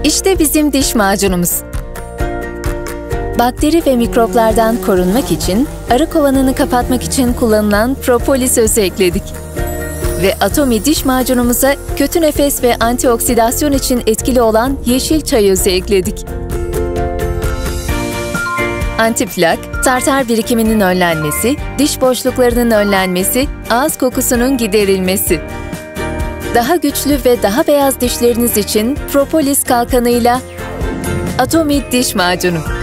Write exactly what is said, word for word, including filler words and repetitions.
İşte bizim diş macunumuz. Bakteri ve mikroplardan korunmak için, arı kovanını kapatmak için kullanılan propolis özü ekledik. Ve Atomi diş macunumuza kötü nefes ve antioksidasyon için etkili olan yeşil çay özü ekledik. Antiplak, tartar birikiminin önlenmesi, diş boşluklarının önlenmesi, ağız kokusunun giderilmesi. Daha güçlü ve daha beyaz dişleriniz için propolis kalkanıyla Atomi diş macunu.